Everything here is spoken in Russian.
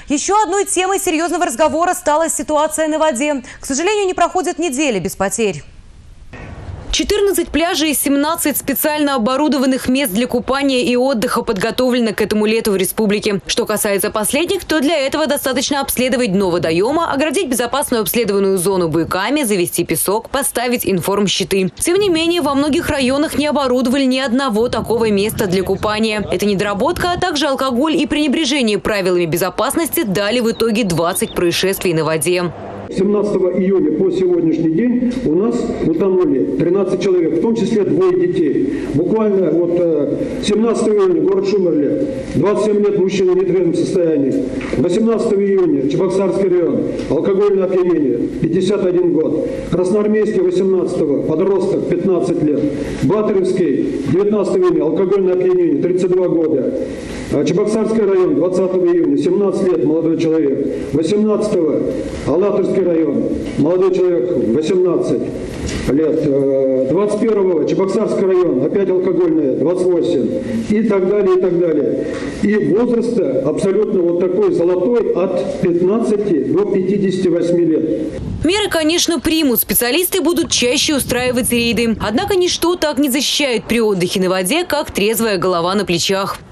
Еще одной темой серьезного разговора стала ситуация на воде. К сожалению, не проходит недели без потерь. 14 пляжей и 17 специально оборудованных мест для купания и отдыха подготовлено к этому лету в республике. Что касается последних, то для этого достаточно обследовать дно водоема, оградить безопасную обследованную зону буйками, завести песок, поставить информщиты. Тем не менее, во многих районах не оборудовали ни одного такого места для купания. Это недоработка, а также алкоголь и пренебрежение правилами безопасности дали в итоге 20 происшествий на воде. 17 июня по сегодняшний день у нас утонули 13 человек, в том числе 2 детей. Буквально 17 июня город Шумерле, 27 лет мужчина в нетрезвом состоянии. 18 июня Чебоксарский район, алкогольное опьянение, 51 год. Красноармейский 18 подросток, 15 лет. Батаревский 19 июня, алкогольное опьянение, 32 года. Чебоксарский район, 20 июня, 17 лет, молодой человек. 18-го, Алатырский район, молодой человек, 18 лет. 21-го, Чебоксарский район, опять алкогольное, 28. И так далее, и так далее. И возраст абсолютно вот такой золотой от 15 до 58 лет. Меры, конечно, примут. Специалисты будут чаще устраивать рейды. Однако ничто так не защищает при отдыхе на воде, как трезвая голова на плечах.